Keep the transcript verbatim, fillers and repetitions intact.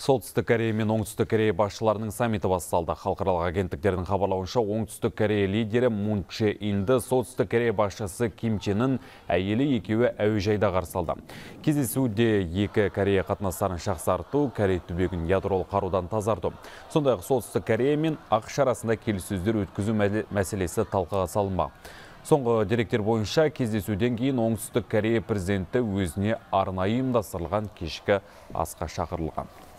Солтүстік Корея мен Оңтүстік Корея басшыларының саммиті басталды. Халықаралық агенттіктердің хабарлауынша, Оңтүстік Корея лидері Мун Чже Инді Солтүстік Корея басшысы Ким Чен Ын әйелі екеуі әуежайда қарсы алды. Кездесуде екі Корея қатынастарын жақсарту, Корей түбегін ядролық қарудан тазарту. Сондай-ақ Солтүстік Корея мен ақш арасында келіссөздер өткізу мәселесі талқыға салынбақ. Соңғы деректер бойынша кездесуден кейін Оңтүстік Корея президенті өзіне арнайы ұйымдастырылған кешкі асқа шақырылған.